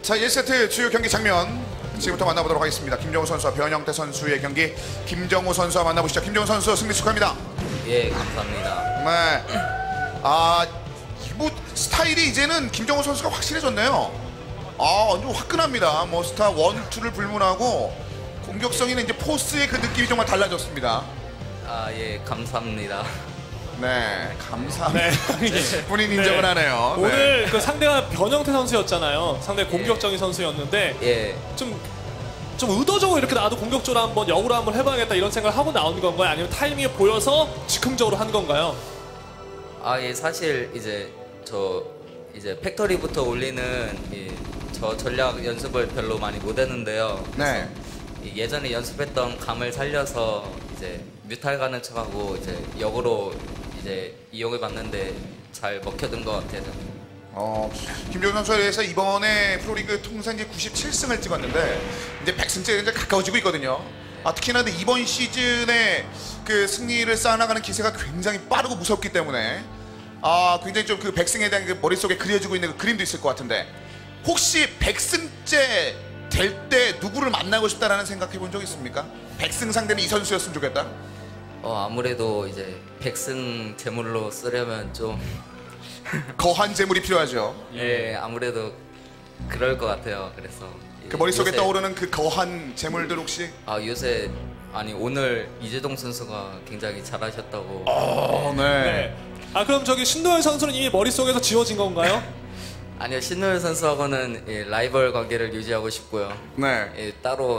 자, 1세트 주요 경기 장면 지금부터 만나보도록 하겠습니다. 김정우 선수와 변형태 선수의 경기, 김정우 선수와 만나보시죠. 김정우 선수 승리 축하합니다. 예, 감사합니다. 네. 뭐 스타일이 이제는 김정우 선수가 확실해졌네요. 완전 화끈합니다. 뭐 스타 1, 2를 불문하고 공격성이는 이제 포스의 그 느낌이 정말 달라졌습니다. 예, 감사합니다. 네, 감사합니다. 네. 본인 인정을 하네요. 오늘 네. 그 상대가 변형태 선수였잖아요. 상대 공격적인 선수였는데 예, 좀 의도적으로 이렇게 나도 공격적으로 한번 역으로 한번 해봐야겠다 이런 생각을 하고 나온 건가요? 아니면 타이밍이 보여서 즉흥적으로 한 건가요? 예, 사실 저 팩토리부터 올리는 저 전략 연습을 별로 많이 못했는데요. 네. 예전에 연습했던 감을 살려서 뮤탈 가는 척하고 역으로 이용해 봤는데 잘 먹혀든 것 같아요. 김정우 선수에 대해서 이번에 프로리그 통산 이제 97승을 찍었는데 이제 100승째에 이제 가까워지고 있거든요. 특히나 이번 시즌에 그 승리를 쌓아나가는 기세가 굉장히 빠르고 무섭기 때문에 굉장히 좀 그 100승에 대한 그 머릿속에 그려지고 있는 그 그림도 있을 것 같은데, 혹시 100승째 될 때 누구를 만나고 싶다라는 생각해 본 적 있습니까? 100승 상대는 이 선수였으면 좋겠다. 아무래도 100승 제물로 쓰려면 좀 거한 재물이 필요하죠. 예, 아무래도 그럴 것 같아요. 그래서 그 머릿속에 요새, 떠오르는 그 거한 재물들 혹시? 요새 오늘 이재동 선수가 굉장히 잘하셨다고. 네. 그럼 저기 신도현 선수는 이미 머릿속에서 지워진 건가요? 아니요, 신노현 선수하고는 라이벌 관계를 유지하고 싶고요. 네. 따로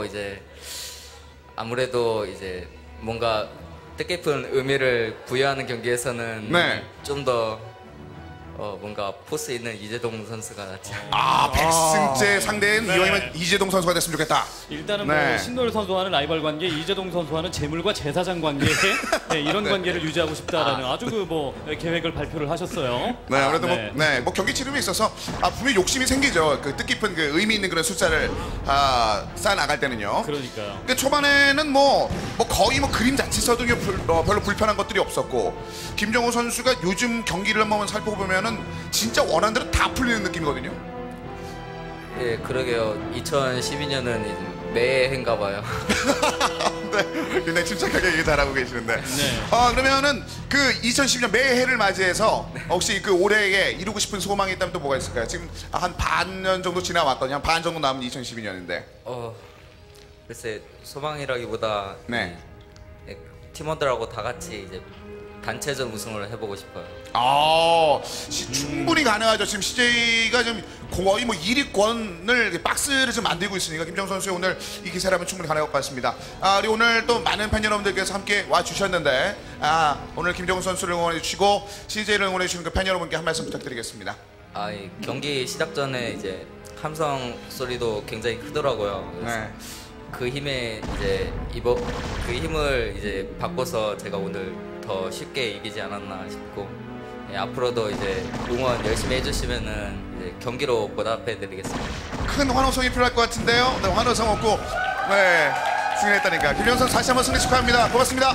아무래도 뭔가 뜻깊은 의미를 부여하는 경기에서는 네. 좀 더 뭔가 포스 있는 이재동 선수가 낫지. 100승째 상대는 네. 이왕이면 이재동 선수가 됐으면 좋겠다. 일단은 네. 뭐 신노일 선수와는 라이벌 관계, 이재동 선수와는 재물과 제사장 관계에 네, 이런 관계를 유지하고 싶다라는 아주 계획을 발표를 하셨어요. 네, 아무래도 네. 뭐 경기 치름에 있어서 분명히 욕심이 생기죠. 그 뜻깊은 그 의미 있는 그런 숫자를 쌓아 나갈 때는요. 그러니까요. 근데 초반에는 뭐 거의 그림 자체 써도 별로 불편한 것들이 없었고, 김정우 선수가 요즘 경기를 한번 살펴보면은 진짜 원하는 대로 다 풀리는 느낌이거든요. 예, 그러게요. 2012년은 매해인가 봐요. 네, 굉장히 침착하게 얘기 잘하고 계시는데. 네. 그러면은 그 2012년 매해를 맞이해서 혹시 그 올해에 이루고 싶은 소망이 있다면 또 뭐가 있을까요? 지금 한 반년 정도 지나왔거든요. 한 반 정도 남은 2012년인데. 글쎄, 소망이라기보다 네. 팀원들하고 다 같이 단체전 우승을 해보고 싶어요. 충분히 가능하죠. 지금 CJ가 좀 거의 1위권을 박스를 좀 만들고 있으니까 김정우 선수의 오늘 이 기세라면 충분히 가능할 것 같습니다. 우리 오늘 또 많은 팬 여러분들께서 함께 와주셨는데, 오늘 김정우 선수를 응원해 주시고 CJ를 응원해 주시는 그 팬 여러분께 한 말씀 부탁드리겠습니다. 이 경기 시작 전에 함성 소리도 굉장히 크더라고요. 그래서 네. 그 힘에 그 힘을 바꿔서 제가 오늘 더 쉽게 이기지 않았나 싶고, 앞으로도 응원 열심히 해주시면은 경기로 보답해드리겠습니다. 큰 환호성이 필요할 것 같은데요. 네, 환호성 없고 승리했다니까. 김정우 선수 다시 한번 승리 축하합니다. 고맙습니다.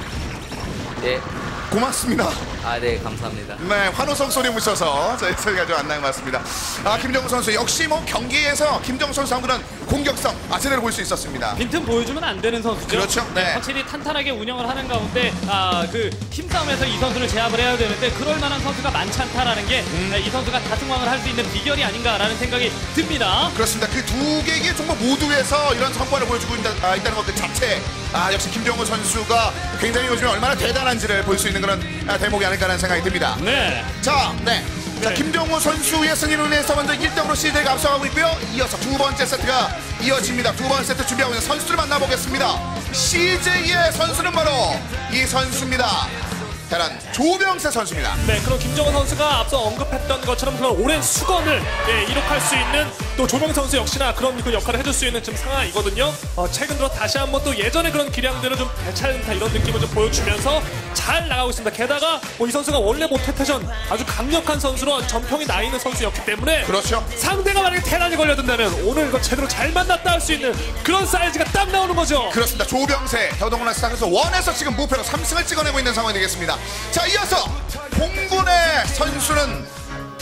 네. 고맙습니다. 네, 감사합니다. 네, 환호성 소리 묻혀서 저희 소리가 좀 안 나는 것 같습니다. 김정우 선수 역시 경기에서 김정우 선수 그런 공격성 제대로 볼 수 있었습니다. 빈틈 보여주면 안 되는 선수죠. 그렇죠. 네. 확실히 탄탄하게 운영을 하는 가운데 그 힘싸움에서 이 선수를 제압을 해야 되는데 그럴 만한 선수가 많지 않다라는 게 이 선수가 다승왕을 할 수 있는 비결이 아닌가라는 생각이 듭니다. 그렇습니다. 그 두 개의 정말 모두에서 이런 성과를 보여주고 있다는 것 자체, 역시 김정우 선수가 굉장히 요즘에 얼마나 대단한지를 볼 수 있는 그런 대목이 아닐까라는 생각이 듭니다. 네. 자, 김정우 선수의 승리로 인해서 먼저 1등으로 CJ가 앞서가고 있고요. 이어서 두 번째 세트가 이어집니다. 두 번째 세트 준비하고 있는 선수를 만나보겠습니다. CJ의 선수는 바로 이 선수입니다. 대란 조병세 선수입니다. 네, 그럼 김정은 선수가 앞서 언급했던 것처럼 그런 오랜 수건을 이룩할 수 있는 또 조병세 선수 역시나 그런 그 역할을 해줄 수 있는 지금 상황이거든요. 최근 들어 다시 한번 또 예전의 그런 기량들을 좀 되찾는다 이런 느낌을 좀 보여주면서 잘 나가고 있습니다. 게다가 이 선수가 원래 모태태전 아주 강력한 선수로 전평이 나 있는 선수였기 때문에 그렇죠. 상대가 만약에 테란이 걸려든다면 오늘 이거 제대로 잘 만났다 할 수 있는 그런 사이즈가 딱 나오는 거죠. 그렇습니다. 조병세 더더군다나 스타크에서 원에서 지금 무패로 3승을 찍어내고 있는 상황이 되겠습니다. 자, 이어서 공군의 선수는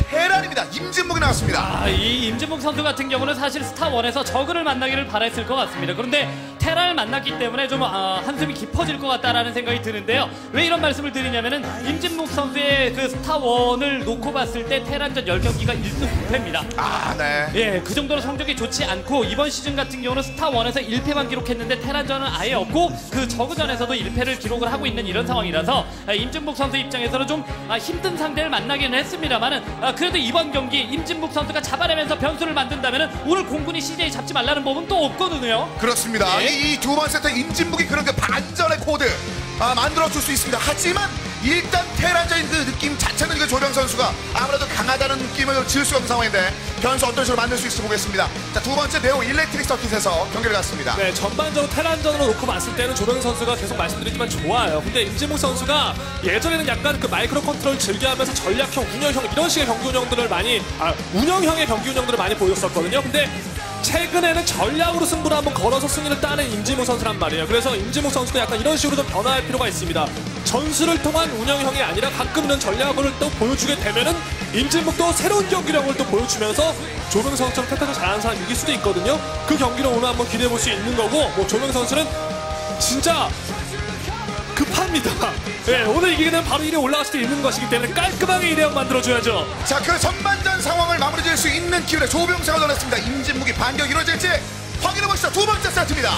테란입니다. 임진묵이 나왔습니다. 이 임진묵 선수 같은 경우는 사실 스타1에서 저그를 만나기를 바랬을 것 같습니다. 그런데 테란을 만났기 때문에 좀 한숨이 깊어질 것 같다라는 생각이 드는데요. 왜 이런 말씀을 드리냐면은 임진묵 선수의 그 스타1을 놓고 봤을 때 테란전 10경기가 1승 9패입니다. 네. 예, 그 정도로 성적이 좋지 않고 이번 시즌 같은 경우는 스타1에서 1패만 기록했는데 테란전은 아예 없고 그 저그전에서도 1패를 기록을 하고 있는 이런 상황이라서 임진묵 선수 입장에서는 좀 힘든 상대를 만나기는 했습니다만은 그래도 이번 경기 임진묵 선수가 잡아내면서 변수를 만든다면은 오늘 공군이 CJ 잡지 말라는 법은 또 없거든요. 그렇습니다. 예. 이 두 번 세트 임진묵이 그런 그 반전의 코드 만들어줄 수 있습니다. 하지만 일단 테란적인 그 느낌 자체는 그 조병 선수가 아무래도 강하다는 느낌을 지을 수가 없는 상황인데 변수 어떤 식으로 만들 수 있을지 보겠습니다. 자, 두 번째 배우 일렉트릭 서킷에서 경기를 갔습니다. 네, 전반적으로 테란전으로 놓고 봤을 때는 조병 선수가 계속 말씀드리지만 좋아요. 근데 임진묵 선수가 예전에는 약간 그 마이크로 컨트롤 즐겨하면서 전략형, 운영형 이런 식의 경기 운영들을 많이 운영형의 경기 운영들을 많이 보였었거든요. 근데 최근에는 전략으로 승부를 한번 걸어서 승리를 따는 임진묵 선수란 말이에요. 그래서 임진묵 선수도 약간 이런 식으로 좀 변화할 필요가 있습니다. 전술을 통한 운영형이 아니라 가끔 이런 전략을 또 보여주게 되면은 임진묵도 새로운 경기력을 또 보여주면서 조병 선수처럼 택하서 잘하는 사람 이길 수도 있거든요. 그 경기를 오늘 한번 기대해 볼 수 있는 거고, 뭐 조병 선수는 진짜 급합니다. 네, 오늘 이기게 되면 바로 1위 올라갈 수도 있는 것이기 때문에 깔끔하게 1위형 만들어줘야죠. 자, 그 전반전 상황을 마무리 지을 수 있는 기회를 조병세가 얻어냈습니다. 임진묵이 반격이 이루어질지 확인해보시죠. 두 번째 세트입니다.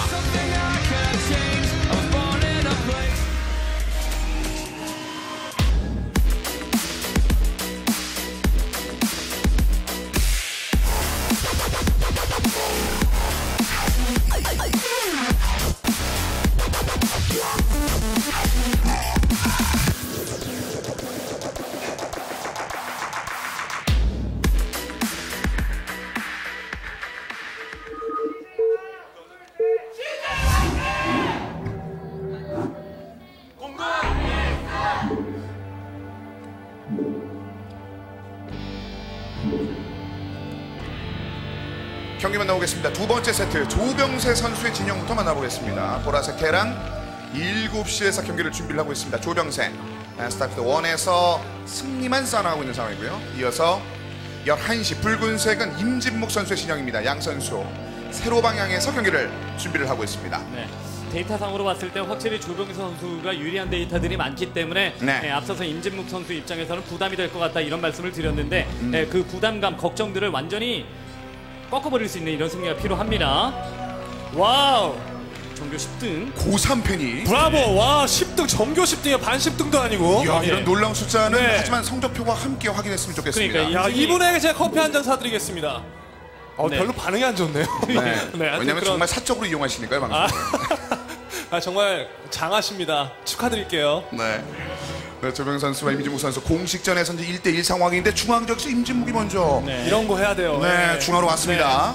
경기 만나보겠습니다. 두 번째 세트 조병세 선수의 진영부터 만나보겠습니다. 보라색 테란 7시에서 경기를 준비를 하고 있습니다. 조병세 스타크래프트 1에서 승리만 쌓아나가고 있는 상황이고요. 이어서 11시 붉은색은 임진묵 선수의 진영입니다. 양 선수 세로 방향에서 경기를 준비를 하고 있습니다. 네. 데이터상으로 봤을 때 확실히 조병세 선수가 유리한 데이터들이 많기 때문에 네. 앞서서 임진묵 선수 입장에서는 부담이 될 것 같다 이런 말씀을 드렸는데 그 부담감, 걱정들을 완전히 꺾어버릴 수 있는 이런 승리가 필요합니다. 와우! 정교 10등. 고3팬이 브라보! 와, 10등, 정교 10등이야. 반 10등도 아니고. 이야, 예. 이런 놀라운 숫자는 네. 하지만 성적표와 함께 확인했으면 좋겠습니다. 그러니까 야, 이분에게 제가 커피 한 잔 사드리겠습니다. 네. 별로 반응이 안 좋네요. 네. 하여튼 왜냐면 그런- 정말 사적으로 이용하시니까요, 방송을. 정말 장하십니다. 축하드릴게요. 네. 네, 조병 선수와 임진묵 선수 공식전에서 이제 1대1 상황인데 중앙적에서 임진묵이 먼저 네. 이런 거 해야 돼요. 네, 중앙으로 왔습니다.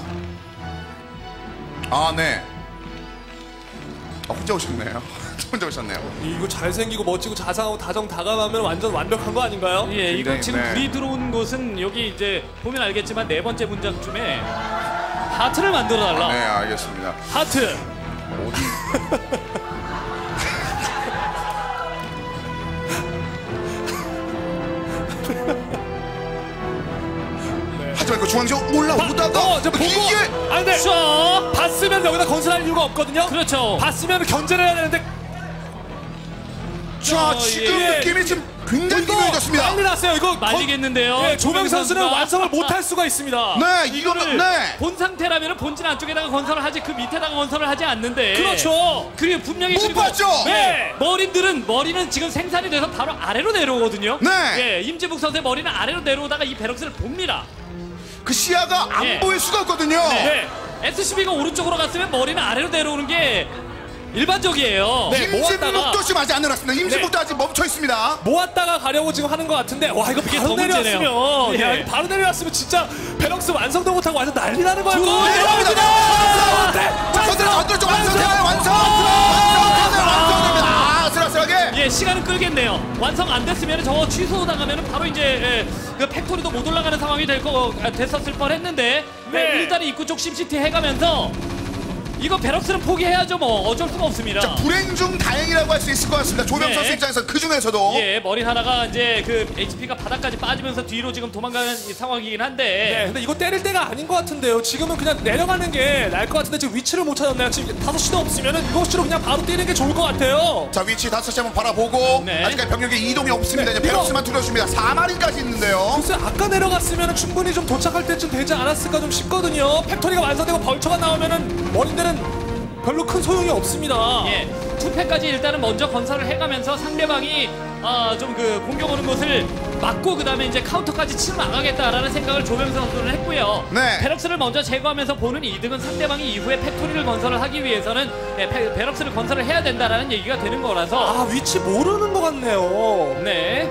아, 네. 혼자 오셨네요. 혼자 오셨네요. 이거 잘생기고 멋지고 자상하고 다정다감하면 완전 완벽한 거 아닌가요? 예, 이거 굉장히, 지금 네. 불이 들어온 곳은 여기 이제 보면 알겠지만 네 번째 문장쯤에 하트를 만들어 달라. 네, 알겠습니다. 하트! 하지만 그 중앙지역 올라오다가 저 보고! 이게 아, 근데 자, 봤으면 여기다 건설할 이유가 없거든요? 그렇죠. 봤으면 견제를 해야 되는데 자, 지금 예. 느낌이 지금 굉장히 이거 기묘해졌습니다. 난리 났어요. 이거 말리겠는데요. 예, 조명 선수는 선수가. 완성을 못할 수가 있습니다. 네, 이거는 네. 본 상태라면 본진 안쪽에다가 건설을 하지 그 밑에다가 건설을 하지 않는데. 그렇죠. 그리고 분명히 못 그리고 봤죠? 네. 머리는 지금 생산이 돼서 바로 아래로 내려오거든요. 네. 예, 임진묵 선수의 머리는 아래로 내려오다가 이 베럭스를 봅니다. 그 시야가 안 네. 보일 수가 없거든요. 네. SCB가 오른쪽으로 갔으면 머리는 아래로 내려오는 게 일반적이에요. 네. 임진묵도 모았다가- 지금 아직 안 내렸습니다. 임진묵도 아직 멈춰 있습니다. 모았다가 가려고 지금 하는 것 같은데 와 이거 이게 바로 더 문제네요. 내려왔으면 야 예. 이거 바로 내려왔으면 진짜 베럭스 완성도 못하고 완전 난리 나는 거야. 이거. 내려옵니다. 자, 선수는 언더쪽 완성되나요? 완성됩니다. 아슬아슬하게. 예, 시간은 끌겠네요. 완성 안 됐으면 저거 취소당하면 바로 이제 그 팩토리도 못 올라가는 상황이 됐었을 뻔했는데 네. 일단은 입구 쪽 심시티 해가면서 이거 베럭스는 포기해야죠. 뭐 어쩔 수가 없습니다. 자, 불행 중 다행이라고 할 수 있을 것 같습니다. 조명 네. 선수 입장에서 그 중에서도 예, 머리 하나가 이제 그 HP가 바닥까지 빠지면서 뒤로 지금 도망가는 이 상황이긴 네, 한데. 근데 이거 때릴 때가 아닌 것 같은데요. 지금은 그냥 내려가는 게 나을 것 같은데 지금 위치를 못 찾았나요? 지금 5시도 없으면은 7시로 그냥 바로 뛰는 게 좋을 것 같아요. 자, 위치 5시 한번 바라보고 네. 아직까지 병력의 이동이 없습니다. 네, 이제 베럭스만 두려줍니다. 4마리까지 있는데요. 글쎄 아까 내려갔으면 충분히 좀 도착할 때쯤 되지 않았을까 좀 싶거든요. 팩토리가 완성되고 벌처가 나오면은 머린들은 별로 큰 소용이 없습니다. 예, 투패까지 일단은 먼저 건설을 해가면서 상대방이 좀 그 공격 오는 것을 막고 그 다음에 이제 카운터까지 치러 나가겠다라는 생각을 조병세 선수는 했고요. 네. 베럭스를 먼저 제거하면서 보는 이득은 상대방이 이후에 팩토리를 건설을 하기 위해서는 베럭스를 건설을 해야 된다라는 얘기가 되는 거라서. 아 위치 모르는 것 같네요. 네.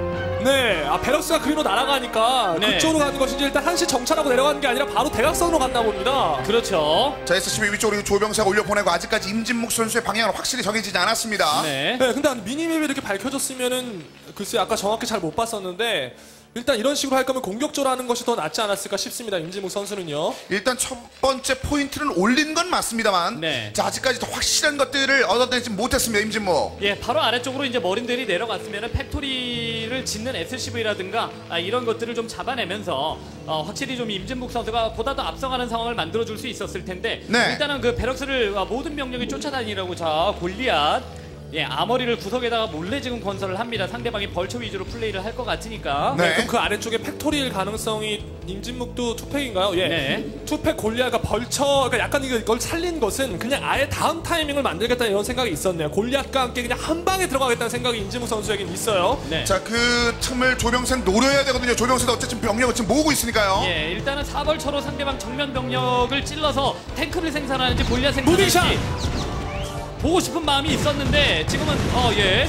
네, 베럭스가 그리로 날아가니까 네. 그쪽으로 가는 것인지 일단 한시 정찰하고 내려가는 게 아니라 바로 대각선으로 갔나 봅니다. 그렇죠. 자, SCB 위쪽으로 조병사가 올려보내고 아직까지 임진묵 선수의 방향은 확실히 정해지지 않았습니다. 네. 네, 근데 미니맵이 이렇게 밝혀졌으면은 글쎄 아까 정확히 잘 못 봤었는데 일단 이런 식으로 할 거면 공격적으로 하는 것이 더 낫지 않았을까 싶습니다. 임진묵 선수는요. 일단 첫 번째 포인트는 올린 건 맞습니다만 네. 자, 아직까지 더 확실한 것들을 얻어내지 못했습니다. 임진묵. 예, 바로 아래쪽으로 이제 머린들이 내려갔으면 팩토리를 짓는 SCV라든가 이런 것들을 좀 잡아내면서 확실히 좀 임진묵 선수가 보다 더 앞서가는 상황을 만들어줄 수 있었을 텐데 네. 일단은 그 베럭스를 모든 병력이 쫓아다니라고. 자, 골리앗. 예, 아머리를 구석에다가 몰래 지금 건설을 합니다. 상대방이 벌처 위주로 플레이를 할 것 같으니까. 네. 그럼 그 아래쪽에 팩토리일 가능성이 임진묵도 투팩인가요? 예. 네. 투팩 골리아가 벌처 그러니까 약간 이걸 살린 것은 그냥 아예 다음 타이밍을 만들겠다 이런 생각이 있었네요. 골리앗과 함께 그냥 한 방에 들어가겠다는 생각이 임진묵 선수에겐 있어요. 네. 자, 그 틈을 조병세는 노려야 되거든요. 조병세도 어쨌든 병력을 지금 모으고 있으니까요. 예, 일단은 사벌처로 상대방 정면 병력을 찔러서 탱크를 생산하는지 골리앗 무빙샷! 생산하는지 보고 싶은 마음이 있었는데 지금은 예.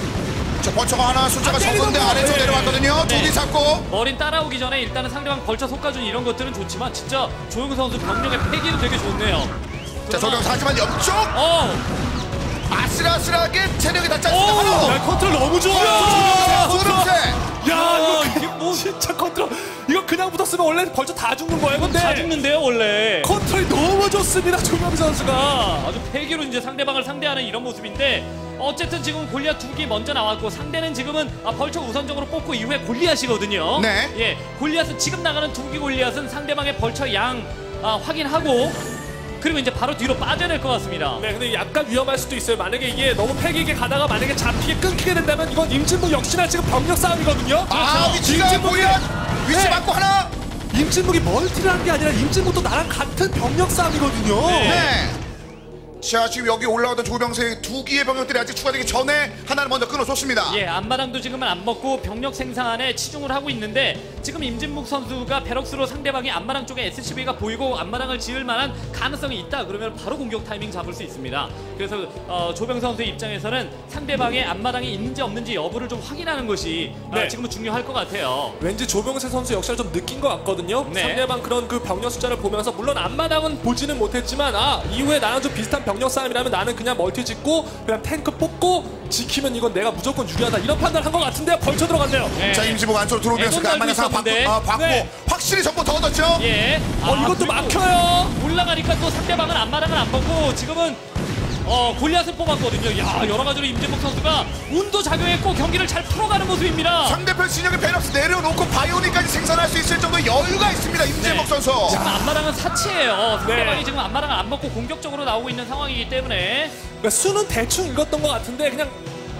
자, 벌처가 하나 숫자가 적은데 아래쪽 네. 내려왔거든요. 네. 두개 잡고. 머린 따라오기 전에 일단은 상대방 벌처 속가준 이런 것들은 좋지만 진짜 조용우 선수 병력의 패기도 되게 좋네요. 자, 조병세 하지만 옆쪽 아슬아슬하게 체력이 닿지 않습니다. 야, 컨트롤 너무 좋아요. 조병세. 야, 이게 뭐 진짜 컨트롤. 이거 그냥 붙었으면 원래 벌써 다 죽는 거예요. 근데 다 죽는데요 원래. 컨트롤이 너무 좋습니다. 조명 선수가. 아주 패기로 이제 상대방을 상대하는 이런 모습인데 어쨌든 지금 골리앗 2기 먼저 나왔고 상대는 지금은 벌처 우선적으로 뽑고 이후에 골리앗이거든요. 네. 예, 골리앗은 지금 나가는 2기 골리앗은 상대방의 벌처 양 확인하고 그리고 이제 바로 뒤로 빠져낼 것 같습니다. 네, 근데 약간 위험할 수도 있어요. 만약에 이게 너무 패기게 가다가 만약에 잡히게 끊기게 된다면 이건 임진묵 역시나 지금 병력 싸움이거든요. 아, 위치가 임진묵이- 보이면 위치 네. 맞고 하나. 임진묵이 멀티를 한 게 아니라 임진묵도 나랑 같은 병력 싸움이거든요. 네. 자, 지금 여기 올라오던 조병세의 2기의 병력들이 아직 추가되기 전에 하나를 먼저 끊어줬습니다. 예, 앞마당도 지금은 안 먹고 병력 생산에 치중을 하고 있는데 지금 임진묵 선수가 베럭스로 상대방이 앞마당 쪽에 SCV가 보이고 앞마당을 지을 만한 가능성이 있다 그러면 바로 공격 타이밍 잡을 수 있습니다. 그래서 조병 선수의 입장에서는 상대방의 앞마당이 있는지 없는지 여부를 좀 확인하는 것이 네. 지금은 중요할 것 같아요. 왠지 조병세 선수 역시나 좀 느낀 것 같거든요. 네. 상대방 그런 그 병력 숫자를 보면서 물론 앞마당은 보지는 못했지만 이후에 나랑 좀 비슷한 병력 싸움이라면 나는 그냥 멀티 짓고 그냥 탱크 뽑고 지키면 이건 내가 무조건 유리하다 이런 판단을 한 것 같은데 벌쳐 들어갔네요. 네. 자, 임진묵 안쪽으로 들어오면서 그 애손 안만의 상황 달고 받고 네. 확실히 정보 더 얻었죠. 예. 이것도 그리고 막혀요. 올라가니까 또 상대방은 앞마당을 안 먹고 지금은 골리앗을 뽑았거든요. 야, 여러 가지로 임진묵 선수가 운도 작용했고 경기를 잘 풀어가는 모습입니다. 상대편 진영의 베럭스 내려놓고 바이오닉까지 생산할 수 있을 정도의 여유가 있습니다. 임진묵 네. 선수. 지금 앞마당은 사치예요. 상대방이 네. 지금 앞마당을 안 먹고 공격적으로 나오고 있는 상황이기 때문에 그러니까 수는 대충 읽었던 것 같은데 그냥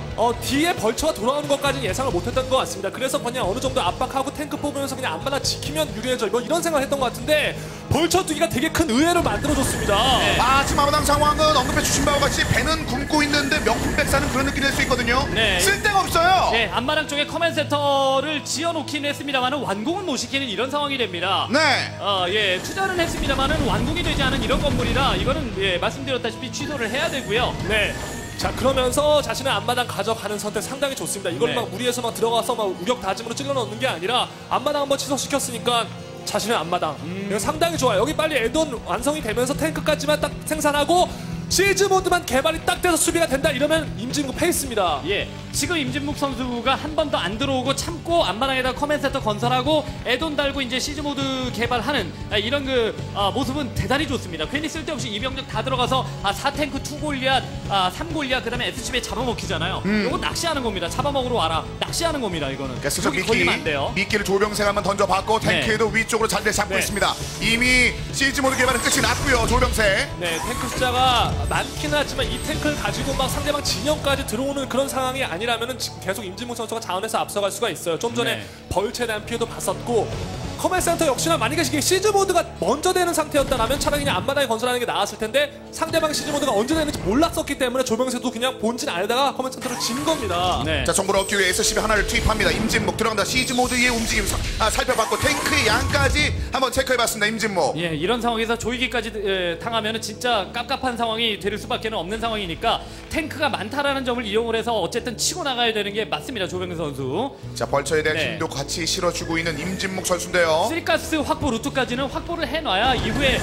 뒤에 벌처가 돌아오는 것까지는 예상을 못했던 것 같습니다. 그래서 그냥 어느 정도 압박하고 탱크 뽑으면서 그냥 앞마당 지키면 유리해져 뭐 이런 생각을 했던 것 같은데 벌처 두기가 되게 큰 의외를 만들어줬습니다. 네. 아, 지금 아마당 상황은 언급해 주신 바와 같이 배는 굶고 있는데 명품 백사는 그런 느낌이 될 수 있거든요. 네. 쓸 데가 없어요. 예, 앞마당 쪽에 커맨 센터를 지어놓긴 했습니다만은 완공은 못 시키는 이런 상황이 됩니다. 네. 예, 투자는 했습니다만은 완공이 되지 않은 이런 건물이라 이거는 말씀드렸다시피 취소를 해야 되고요. 네. 자 그러면서 자신의 앞마당 가져가는 선택 상당히 좋습니다. 이걸 네. 막 무리해서 막 들어가서 막 우격 다짐으로 찔러 넣는 게 아니라 앞마당 한번 취소시켰으니까 자신의 앞마당 이거 상당히 좋아요. 여기 빨리 에돈 완성이 되면서 탱크까지만 딱 생산하고 시즈 모드만 개발이 딱 돼서 수비가 된다 이러면 임진묵 페이스입니다. 예, 지금 임진묵 선수가 한 번 더 안 들어오고 참고 앞마당에다 커맨 센터 건설하고 애돈 달고 이제 시즈 모드 개발하는 이런 모습은 대단히 좋습니다. 괜히 쓸데없이 이병력 다 들어가서 4탱크 2골리앗 3골리앗 그다음에 SCB에 잡아먹히잖아요. 이거 낚시하는 겁니다. 잡아먹으러 와라. 낚시하는 겁니다. 이거는. 그래서 여기 걸리면 안 돼요. 미끼를 조병생 한번 던져봤고 탱크에도 위쪽으로 자리를 잡고 네. 있습니다. 이미 시즈 모드 개발은 끝이 났고요. 조병생. 네, 탱크 숫자가 많기는 하지만 이 탱크를 가지고 막 상대방 진영까지 들어오는 그런 상황이 아니라면은 지금 계속 임진묵 선수가 자원에서 앞서갈 수가 있어요. 좀 전에 네. 벌처에 대한 피해도 봤었고 커맨 센터 역시나 만약에 이게 시즈 모드가 먼저 되는 상태였다면 차라리 그냥 앞마당에 건설하는 게 나았을 텐데 상대방 시즈 모드가 언제 되는지 몰랐었기 때문에 조병세도 그냥 본진 안에다가 커맨 센터를 진 겁니다. 네. 자, 정보를 얻기 위해 SCB 하나를 투입합니다. 임진묵 들어간다. 시즈 모드의 움직임 살펴봤고 탱크의 양까지 한번 체크해봤습니다. 임진묵. 예, 이런 상황에서 조이기까지 당하면 진짜 깝깝한 상황이 될 수밖에 없는 상황이니까 탱크가 많다라는 점을 이용을 해서 어쨌든 치고 나가야 되는 게 맞습니다. 조병세 선수. 자, 벌처에 대한 네. 힘도 같이 실어주고 있는 임진묵 선수인데요. 쓰리가스 확보 루트까지는 확보를 해놔야 이후에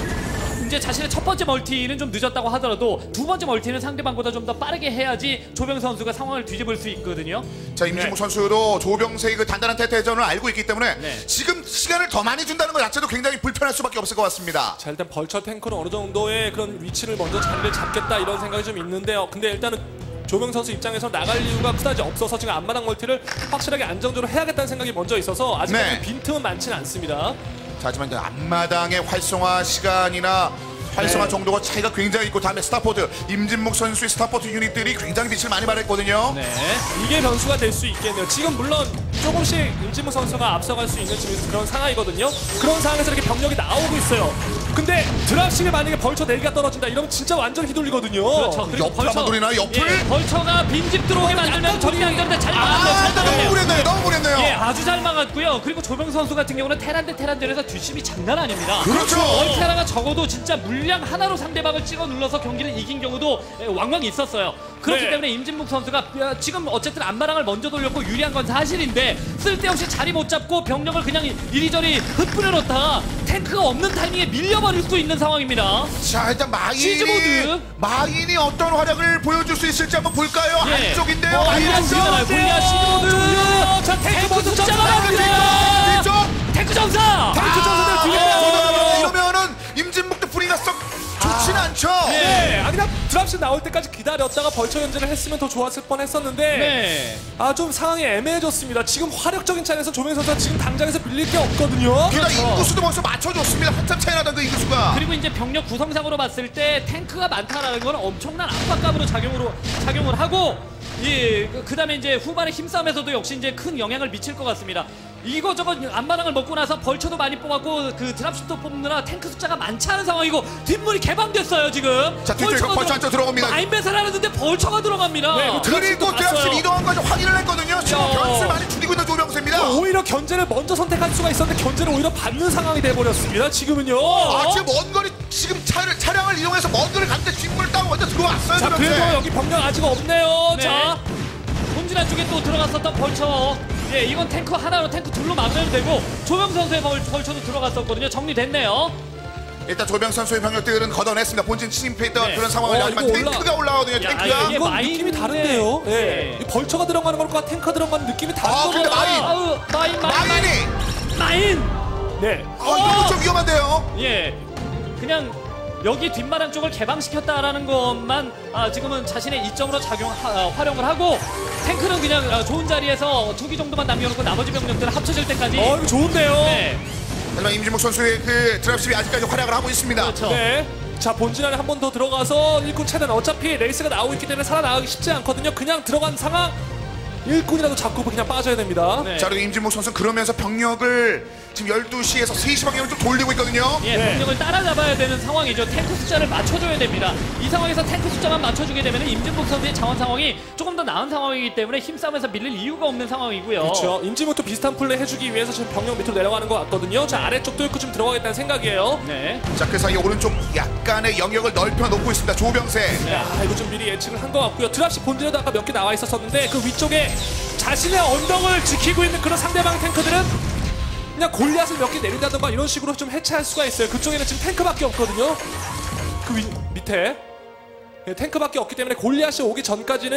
이제 자신의 첫 번째 멀티는 좀 늦었다고 하더라도 두 번째 멀티는 상대방보다 좀 더 빠르게 해야지 조병세 선수가 상황을 뒤집을 수 있거든요. 자, 임진묵 네. 선수도 조병세의 그 단단한 태태전을 알고 있기 때문에 네. 지금 시간을 더 많이 준다는 것 자체도 굉장히 불편할 수밖에 없을 것 같습니다. 자, 일단 벌처 탱크는 어느 정도의 그런 위치를 먼저 자리를 잡겠다 이런 생각이 좀 있는데요. 근데 일단은 조명 선수 입장에서 나갈 이유가 그다지 없어서 지금 앞마당 멀티를 확실하게 안정적으로 해야겠다는 생각이 먼저 있어서 아직까지 네. 빈틈은 많지는 않습니다. 자, 하지만 그 앞마당의 활성화 시간이나 활성화 네. 정도가 차이가 굉장히 있고 다음에 스타포드 임진묵 선수의 스타포드 유닛들이 굉장히 빛을 많이 발했거든요. 네. 이게 변수가 될 수 있겠네요. 지금 물론 조금씩 임진묵 선수가 앞서갈 수 있는 지금 그런 상황이거든요. 그런 상황에서 이렇게 병력이 나오고 있어요. 근데 드랍십에 만약에 벌처 4개가 떨어진다 이러면 진짜 완전 휘둘리거든요. 그렇죠. 그리고 옆을 한번 노리나요? 옆을? 예, 벌처가 빈집 들어오게 만들면 저리 안 되는데 잘 막았네요. 잘 너무 막았네요. 무리했네요. 너무 무리했네요. 예, 아주 잘 막았고요. 그리고 조병 선수 같은 경우는 테란 대 테란전에서 뒷심이 장난 아닙니다. 그렇죠. 얼테라가 적어도 진짜 물량 하나로 상대방을 찍어 눌러서 경기를 이긴 경우도 왕왕 있었어요. 그렇기 네. 때문에 임진묵 선수가 지금 어쨌든 앞마당을 먼저 돌렸고 유리한 건 사실인데 쓸데없이 자리 못 잡고 병력을 그냥 이리저리 흩뿌려 놓다가 탱크가 없는 타이밍에 밀려버릴 수 있는 상황입니다. 자, 일단 시즈모드. 마인이 어떤 활약을 보여줄 수 있을지 한번 볼까요? 예. 안쪽인데요. 마인 골리앗 안쪽. 시잖아요. 골리앗 시즈모드. 자, 탱크 먼저 숫자가 점사합니다. 많습니다. 뒤쪽. 탱크 점사. 탱크 점사들 뒤에 이러면은 임진묵도 분위기가 썩 좋지는 않죠. 네, 아니 그냥 드랍십 나올 때까지 기다렸다가 벌처 연재를 했으면 더 좋았을 뻔했었는데 네. 좀 상황이 애매해졌습니다. 지금 화력적인 차에서 조명 선수가 지금 당장에서 밀릴 게 없거든요. 게다가 인구수도 벌써 맞춰줬습니다. 한참 차이 나던 그 인구수가. 그리고 이제 병력 구성상으로 봤을 때 탱크가 많다라는 건 엄청난 압박감으로 작용을 하고 그다음에 이제 후반의 힘싸움에서도 역시 이제 큰 영향을 미칠 것 같습니다. 이거저거 앞마당을 먹고 나서 벌처도 많이 뽑았고 그 드랍십도 뽑느라 탱크 숫자가 많지 않은 상황이고 뒷문이 개방됐어요 지금. 자, 뒤쪽에 벌처 안쪽 들어갑니다. 마인 배설하는데 벌처가 들어갑니다. 네, 그리고 드랍십도 드랍십 봤어요. 이동한까지 확인을 했거든요. 지금 야. 변수를 많이 줄이고 있는 조병세입니다. 오히려 견제를 먼저 선택할 수가 있었는데 견제를 오히려 받는 상황이 돼버렸습니다. 지금은요. 지금 먼 거리 지금 차량을 이용해서 먼 거리 갔는데 뒷문을 따고 먼저 들어왔어요. 자, 조병세. 그래도 여기 병력 아직 없네요. 네. 자, 본진 안쪽에 또 들어갔었던 벌처. 예, 이건 탱크 하나로 탱크 둘로 막으면 되고 조명 선수의 벌처도 들어갔었거든요. 정리됐네요. 일단 조병 선수의 병력들은 걷어냈습니다. 본진 침입했던 네. 그런 상황을 하지만 이거 탱크가 올라오거든요. 야, 탱크가. 이게 이건 마인- 느낌이 다른데요. 예. 네. 이 벌처가 들어가는 것과 탱크가 들어가는 느낌이 다른 근데 거죠. 마인. 아우, 마인이. 마인. 네. 이거 좀 위험한데요. 예, 그냥 여기 뒷마당 쪽을 개방시켰다라는 것만 지금은 자신의 이점으로 활용을 하고 탱크는 그냥 좋은 자리에서 2기 정도만 남겨놓고 나머지 병력들은 합쳐질 때까지. 이거 좋은데요. 네, 하지만 임진묵 선수의 그 드랍십이 아직까지 활약을 하고 있습니다. 그렇죠. 네. 자, 본진 안에 한 번 더 들어가서 일꾼 최대한 어차피 레이스가 나오고 있기 때문에 살아나가기 쉽지 않거든요. 그냥 들어간 상황 일꾼이라도 잡고 그냥 빠져야 됩니다. 네. 자, 그리고 임진묵 선수 그러면서 병력을 지금 12시에서 3시 방향으로 좀 돌리고 있거든요. 예, 네. 병력을 따라잡아야 되는 상황이죠. 탱크 숫자를 맞춰줘야 됩니다. 이 상황에서 탱크 숫자만 맞춰주게 되면 임진묵 선수의 자원 상황이 조금 더 나은 상황이기 때문에 힘싸움에서 밀릴 이유가 없는 상황이고요. 그렇죠. 임진묵도 비슷한 플레이 해주기 위해서 지금 병력 밑으로 내려가는 것 같거든요. 자, 아래쪽도 있고 좀 들어가겠다는 생각이에요. 네. 자, 그 사이 오른쪽 약간의 영역을 넓혀 놓고 있습니다. 조병세. 야, 이거 좀 미리 예측을 한 것 같고요. 드랍십 본진에도 아까 몇 개 나와 있었었는데 그 위쪽에 자신의 언덕을 지키고 있는 그런 상대방 탱크들은 그냥 골리앗을 몇 개 내린다던가 이런 식으로 좀 해체할 수가 있어요. 그쪽에는 지금 탱크밖에 없거든요. 그 밑에 탱크밖에 없기 때문에 골리앗이 오기 전까지는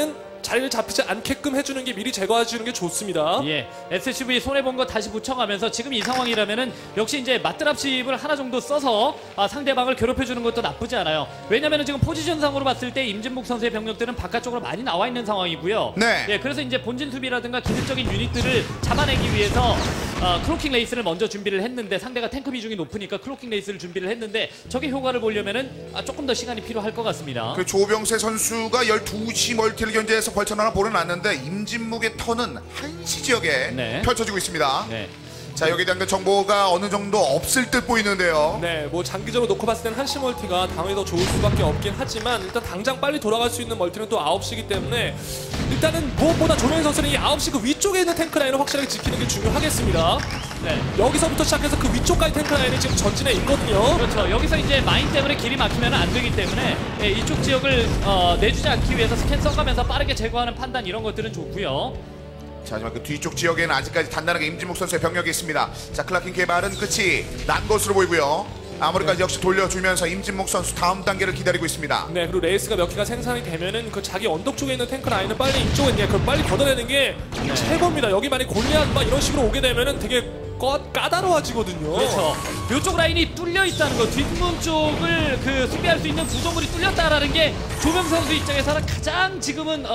자리를 잡히지 않게끔 해주는 게 미리 제거해주는 게 좋습니다. 예, SCV 손해본 거 다시 붙여가면서 지금 이 상황이라면은 역시 이제 맞드랍십을 하나 정도 써서 상대방을 괴롭혀주는 것도 나쁘지 않아요. 왜냐면은 지금 포지션상으로 봤을 때 임진묵 선수의 병력들은 바깥쪽으로 많이 나와 있는 상황이고요. 네. 예, 그래서 이제 본진 수비라든가 기술적인 유닛들을 잡아내기 위해서 클로킹 레이스를 먼저 준비를 했는데 상대가 탱크 비중이 높으니까 클로킹 레이스를 준비를 했는데 저게 효과를 보려면은 조금 더 시간이 필요할 것 같습니다. 그 조병세 선수가 12시 멀티를 견제해서 벌처 하나 보내놨는데 임진묵의 턴은 1시 지역에 네. 펼쳐지고 있습니다. 네. 자, 여기에 대한 그 정보가 어느 정도 없을 듯 보이는데요. 네, 뭐 장기적으로 놓고 봤을 때는 한시 멀티가 당연히 더 좋을 수밖에 없긴 하지만 일단 당장 빨리 돌아갈 수 있는 멀티는 또 9시기 때문에 일단은 무엇보다 조명희 선수는 이 9시 그 위쪽에 있는 탱크 라인을 확실하게 지키는 게 중요하겠습니다. 네. 여기서부터 시작해서 그 위쪽까지 탱크 라인이 지금 전진해 있거든요. 그렇죠. 여기서 이제 마인 때문에 길이 막히면 안 되기 때문에 이쪽 지역을 내주지 않기 위해서 스캔 써가면서 빠르게 제거하는 판단 이런 것들은 좋고요. 자, 하지만 그 뒤쪽 지역에는 아직까지 단단하게 임진묵 선수의 병력이 있습니다. 자, 클라킹 개발은 끝이 난 것으로 보이고요. 아무리까지 역시 돌려주면서 임진묵 선수 다음 단계를 기다리고 있습니다. 네, 그리고 레이스가 몇 개가 생산이 되면은 그 자기 언덕 쪽에 있는 탱크 라인을 빨리 이쪽에 있냐, 그걸 빨리 걷어내는 게 최고입니다. 여기 만약 골리앗 막 이런 식으로 오게 되면은 되게 까다로워지거든요. 그렇죠. 이쪽 라인이 뚫려 있다는 거, 뒷문 쪽을 그 수비할 수 있는 구조물이 뚫렸다라는 게 조명 선수 입장에서는 가장 지금은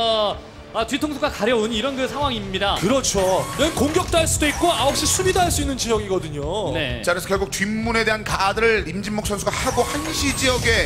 뒤통수가 가려운 이런 그 상황입니다. 그렇죠. 여기 공격도 할 수도 있고 9시 수비도 할 수 있는 지역이거든요. 네. 자, 그래서 결국 뒷문에 대한 가드를 임진묵 선수가 하고 한시 지역에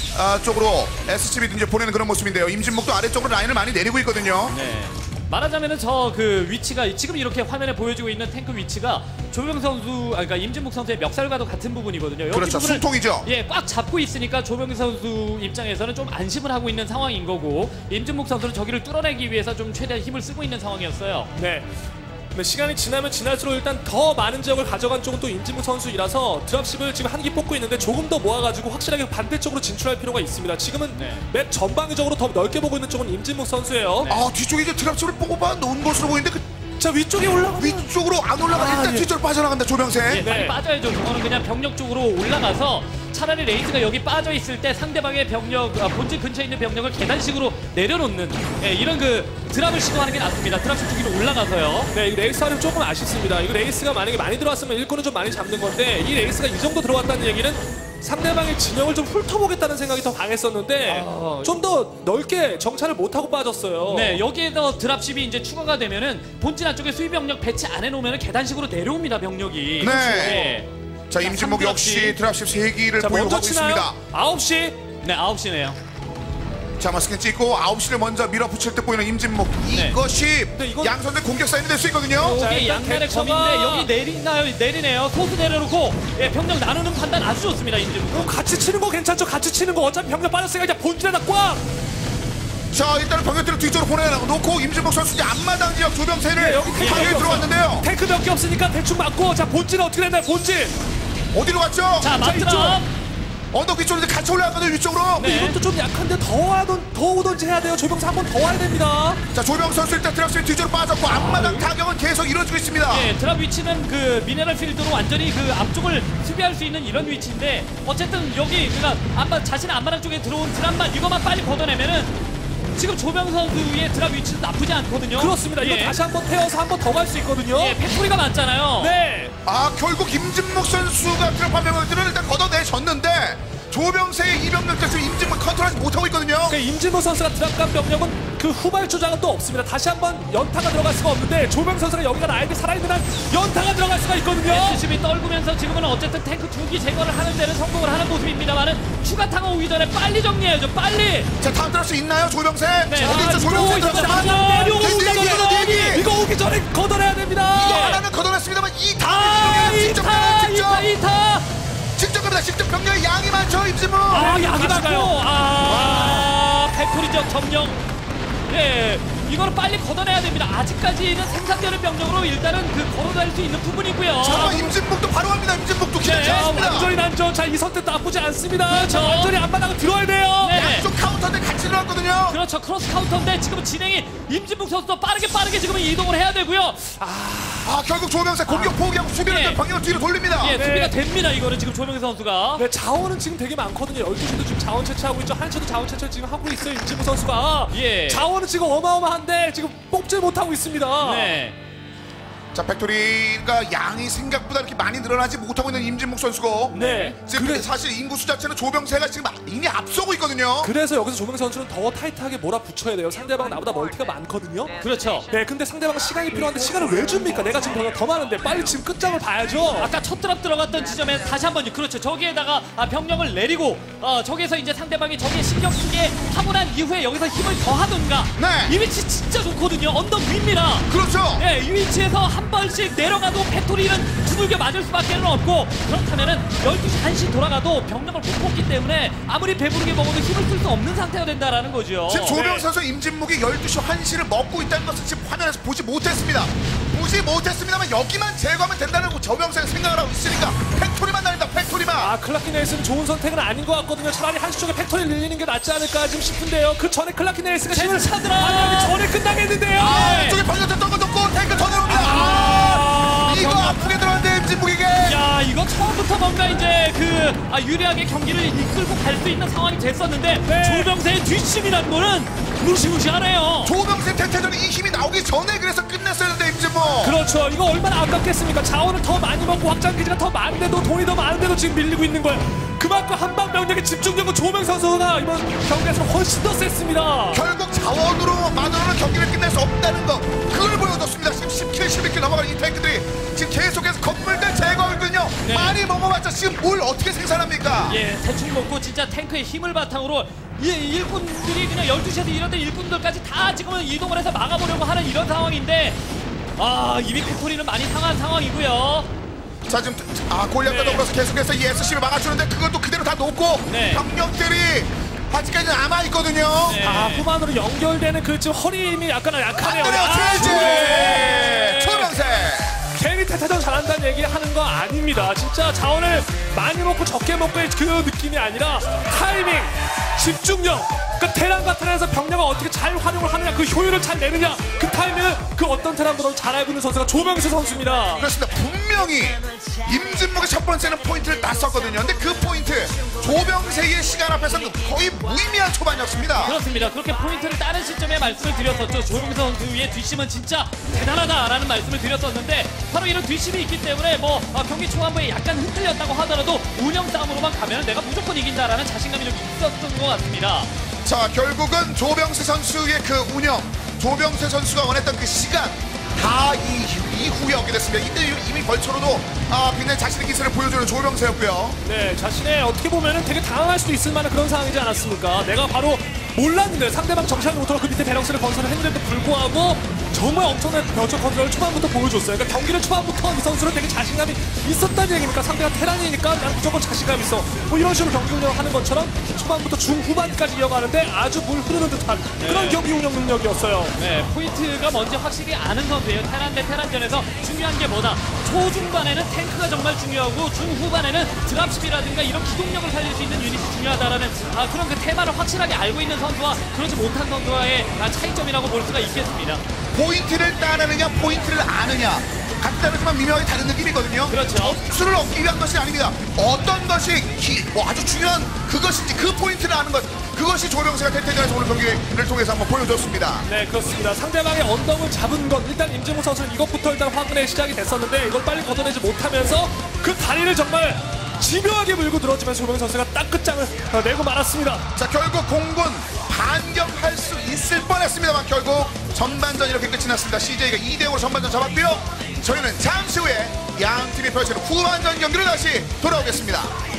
쪽으로 SCB 이제 보내는 그런 모습인데요. 임진묵도 아래쪽으로 라인을 많이 내리고 있거든요. 네. 말하자면은 저 그 위치가 지금 이렇게 화면에 보여지고 있는 탱크 위치가 조병 선수, 그러니까 임진묵 선수의 멱살과도 같은 부분이거든요. 여기 그렇죠. 부분을, 숨통이죠. 예, 꽉 잡고 있으니까 조병 선수 입장에서는 좀 안심을 하고 있는 상황인 거고 임진묵 선수는 저기를 뚫어내기 위해서 좀 최대한 힘을 쓰고 있는 상황이었어요. 네. 근데 시간이 지나면 지날수록 일단 더 많은 지역을 가져간 쪽은 또 임진묵 선수이라서 드랍십을 지금 한 기 뽑고 있는데 조금 더 모아가지고 확실하게 반대쪽으로 진출할 필요가 있습니다. 지금은 네. 맵 전방위적으로 더 넓게 보고 있는 쪽은 임진묵 선수예요. 아, 뒤쪽에 이제 드랍십을 뽑아 놓은 것으로 보이는데 그 자, 위쪽에 올라가. 위쪽으로 안 올라가. 일단 예. 뒤쪽으로 빠져나간다, 조병세. 예, 빨리 빠져야죠. 저거는 그냥 병력 쪽으로 올라가서 차라리 레이스가 여기 빠져 있을 때 상대방의 병력, 본진 근처에 있는 병력을 계단식으로 내려놓는 이런 그 드랍을 시도하는 게 낫습니다. 드랍 쪽으로 올라가서요. 네, 이 레이스 하는 조금 아쉽습니다. 이거 레이스가 만약에 많이 들어왔으면 일꾼은 좀 많이 잡는 건데 이 레이스가 이 정도 들어왔다는 얘기는 상대방의 진영을 좀 훑어보겠다는 생각이 더 강했었는데 좀 더 넓게 정찰을 못하고 빠졌어요. 네, 여기에서 드랍십이 이제 추가가 되면은 본진 안쪽에 수비 병력 배치 안 해놓으면 계단식으로 내려옵니다, 병력이. 네. 예. 자, 임진묵 역시 드랍십 3기를 자, 보유하고 먼저 치나요? 있습니다. 9시. 네, 9시네요. 자, 마스크 찍고 9시를 먼저 밀어붙일 때 보이는 임진묵. 네. 이것이 이건- 양 선수의 공격 사인이 될 수 있거든요. 자, 이게 일단 양날의 대처가- 검인데 여기 내리네요. 소수 내려놓고 병력 나누는 판단 아주 좋습니다, 임진묵. 같이 치는 거 괜찮죠? 같이 치는 거 어차피 병력 빠졌으니까 이제 본진에다 꽉. 자, 일단은 병력들을 뒤쪽으로 보내놓고 임진묵 선수 이제 앞마당 지역 조병세를 네, 여기 탱크 방에 몇 개 들어왔는데요. 없어. 탱크 몇 개 없으니까 대충 맞고 자 본진 어떻게 됐나요? 본진. 어디로 갔죠? 자, 맞드랍. 언덕 뒤쪽으로 이제 같이 올라갔거든요, 위쪽으로. 네. 이것도 좀 약한데 더 오던지 해야 돼요. 조병사 한 번 더 와야 됩니다. 자, 조병 선수 일단 드랍십 뒤쪽으로 빠졌고 앞마당 타격은 계속 이루어지고 있습니다. 예, 드랍 위치는 그 미네랄 필드로 완전히 그 앞쪽을 수비할 수 있는 이런 위치인데 어쨌든 여기 그러니까 자신의 앞마당 쪽에 들어온 드랍만 이것만 빨리 걷어내면은 지금 조병 선수의 드랍 위치도 나쁘지 않거든요. 그렇습니다. 이거 예. 다시 한 번 태워서 한 번 더 갈 수 있거든요. 예, 팩토리가 많잖아요. 네. 아, 결국 임진묵 선수가 드랍한 병력들을 일단 걷어내줬는데 조병세의 이병력들 지금 임진묵 컨트롤하지 못하고 있거든요. 그러니까 임진모 선수가 드랍감 병력은 그 후발주자가 또 없습니다. 다시 한 번 연타가 들어갈 수가 없는데 조병 선수가 여기가 라인이 살아있는 한 연타가 들어갈 수가 있거든요. SCB 떨구면서 지금은 어쨌든 탱크 2기 제거를 하는 데는 성공을 하는 모습입니다만은 추가 탕 오기 전에 빨리 정리해야죠. 빨리. 자, 다음 드랍십 있나요, 조병세? 네. 어디 있죠, 이거 조병세 이거 드랍십? 내려오기 이거 오기 전에 걷어내야 됩니다. 이거 하나는 걷어냈습니다만 이 아, 다음 직접 가요, 이타. 직접 갑니다. 직접 병력의 양이 많죠, 임진묵. 양이 많고 팩토리 지역 점령. 예, 이거는 빨리 걷어내야 됩니다. 아직까지는 생산되는 병력으로 일단은 그 걸어다닐 수 있는 부분이고요. 잠깐만, 임진묵도 바로 갑니다. 임진묵도 기다리지 네, 않습니다. 완전히 난전. 자, 이 선택 나쁘지 않습니다. 그렇죠. 자, 완전히 앞마당을 들어야 돼요. 네. 양쪽 카운터인데 같이 들어왔거든요. 그렇죠. 그렇죠. 크로스 카운터인데 지금 진행이 임진묵 선수도 빠르게 지금 이동을 해야 되고요. 결국 조명세 공격 포기하고 수비를 예. 방향을 뒤로 돌립니다. 예, 네. 수비가 됩니다. 이거는 지금 조명세 선수가. 네, 자원은 지금 되게 많거든요. 12시도 지금 자원 채취하고 있죠. 한시도 자원 채취를 지금 하고 있어요. 임진묵 선수가. 예. 자원은 지금 어마어마한데 지금 뽑질 못하고 있습니다. 네. 자, 팩토리가 양이 생각보다 이렇게 많이 늘어나지 못하고 있는 임진묵 선수고. 네. 지금 사실 인구수 자체는 조병세가 지금 이미 앞서고 있거든요. 그래서 여기서 조명 선수는 더 타이트하게 몰아붙여야 돼요. 상대방 나보다 멀티가 많거든요. 그렇죠. 네, 근데 상대방은 시간이 필요한데 시간을 왜 줍니까? 내가 지금 더 많은데 빨리 지금 끝장을 봐야죠. 아까 첫 드랍 들어갔던 지점에 다시 한번 그렇죠. 저기에다가 병력을 내리고 저기에서 이제 상대방이 저기에 신경 쓰게 하고 난 이후에 여기서 힘을 더하든가. 네. 이 위치 진짜 좋거든요. 언덕 위입니다. 그렇죠. 네, 이 위치에서 한 번씩 내려가도 팩토리는 두들겨 맞을 수밖에 없고, 그렇다면은 12시 1시 돌아가도 병력을 못 뽑기 때문에 아무리 배부르게 먹어도 힘을 쓸 수 없는 상태가 된다라는 거죠. 지금 조병 네. 선수 임진묵이 12시 1시를 먹고 있다는 것을 지금 화면에서 보지 못했습니다. 보지 못했습니다만 여기만 제거하면 된다는 조병세가 생각을 하고 있으니까 팩토리만 날린다. 팩토리만. 클라키네이스는 좋은 선택은 아닌 것 같거든요. 차라리 한시 쪽에 팩토리를 늘리는 게 낫지 않을까 지금 싶은데요. 그 전에 클라키네이스가 힘을 차드라. 발휘하기 전에 끝나겠는데요. 이쪽에 방역됐던 거 놓고 탱크 더 내려옵니다. 이거 아프게 들어왔는데 임진묵에게. 야, 이거 처음부터 뭔가 이제 유리하게 경기를 이끌고 갈 수 있는 상황이 됐었는데 네. 조병세의 뒷심이라는 거는 무시무시하네요. 조병세 태태전에 이 힘이 나오기 전에 그래서 끝냈어야 되는데 임진묵. 그렇죠. 이거 얼마나 아깝겠습니까? 자원을 더 많이 먹고 확장기지가 더 많은데도 돈이 더 많은데도 지금 밀리고 있는 거예요. 그만큼 한방 병력의 집중력은 조명 선수가 이번 경기에서 훨씬 더 셌습니다. 결국 자원으로만으로는 경기를 끝낼 수 없다는 거, 그걸 보여줬습니다. 지금 10킬, 11킬 넘어가는 이 탱크들이 지금 계속해서 건물들 제거하거든요. 네. 많이 먹어봤자 지금 뭘 어떻게 생산합니까? 예, 대충 먹고 진짜 탱크의 힘을 바탕으로 일꾼들이 그냥 12시에서 일하던 일꾼들까지 다 지금은 이동을 해서 막아보려고 하는 이런 상황인데, 이미 팩토리는 많이 상한 상황이고요. 자, 지금 골리앗과 네. 더불어서 계속해서 이 SC를 막아주는데 그것도 그대로 다 놓고 네. 병력들이 아직까지 남아있거든요. 네. 후반으로 연결되는 그 지금 허리 힘이 약간 약하네요. 안드레아 조병세. 괜히 태타전 잘한다는 얘기 하는 거 아닙니다. 진짜 자원을 많이 먹고 적게 먹고의 그 느낌이 아니라 타이밍, 집중력, 그 테란 같은 데서 병력을 어떻게 잘 활용을 하느냐, 그 효율을 잘 내느냐, 그 타이밍을 그 어떤 테란보다 잘 알고 있는 선수가 조병세 선수입니다. 그렇습니다. 분명히 임진묵의 첫 번째는 포인트를 다 썼거든요. 근데 그 포인트, 조병세의 시간 앞에서는 거의 무의미한 초반이었습니다. 그렇습니다. 그렇게 포인트를 따는 시점에 말씀을 드렸었죠. 조용세 선수의 뒷심은 진짜 대단하다라는 말씀을 드렸었는데, 바로 이런 뒷심이 있기 때문에 경기 초반부에 약간 흔들렸다고 하더라도 운영 싸움으로만 가면 내가 무조건 이긴다라는 자신감이 좀 있었던 것 같습니다. 자, 결국은 조병세 선수의 그 운영, 조병세 선수가 원했던 그 시간 다 이후에 얻게 됐습니다. 이때 이미 벌처로도 굉장히 자신의 기세를 보여주는 조병세였고요. 네, 자신의 어떻게 보면은 되게 당황할 수도 있을 만한 그런 상황이지 않았습니까? 내가 바로 몰랐는데 상대방 정찰을 못하고 그 밑에 배럭스를 건설을 했는데도 불구하고 정말 엄청난 벼쩍 컨트롤을 초반부터 보여줬어요. 그러니까 경기를 초반부터 이 선수는 되게 자신감이 있었다는 얘기입니까? 상대가 테란이니까 난 무조건 자신감 있어. 이런 식으로 경기 운영하는 것처럼 초반부터 중후반까지 이어가는데 아주 물 흐르는 듯한 그런 경기 운영 능력이었어요. 네, 포인트가 뭔지 확실히 아는 선수예요. 테란 대 테란전에서 중요한 게 뭐다. 초중반에는 탱크가 정말 중요하고 중후반에는 드랍십이라든가 이런 기동력을 살릴 수 있는 유닛이 중요하다라는 그런 그 테마를 확실하게 알고 있는 선수와 그렇지 못한 선수와의 차이점이라고 볼 수가 있겠습니다. 포인트를 따르느냐, 포인트를 아느냐, 각다르지만 미묘하게 다른 느낌이거든요. 그렇죠. 점수를 얻기 위한 것이 아닙니다. 어떤 것이 아주 중요한 그것인지 그 포인트를 아는 것, 그것이 조병세가 태태전에서 오늘 경기를 통해서 한번 보여줬습니다. 네, 그렇습니다. 상대방의 언덕을 잡은 것, 일단 임진묵 선수는 이것부터 일단 화근의 시작이 됐었는데 이걸 빨리 걷어내지 못하면서 그 다리를 정말 집요하게 물고 들어주면서 조병세 선수가 딱 끝장을 내고 말았습니다. 자, 결국 공군 반격할 수 있을 뻔했습니다만 결국 전반전 이렇게 끝이 났습니다. CJ가 2대0으로 전반전 잡았고요. 저희는 잠시 후에 양 팀이 펼치는 후반전 경기로 다시 돌아오겠습니다.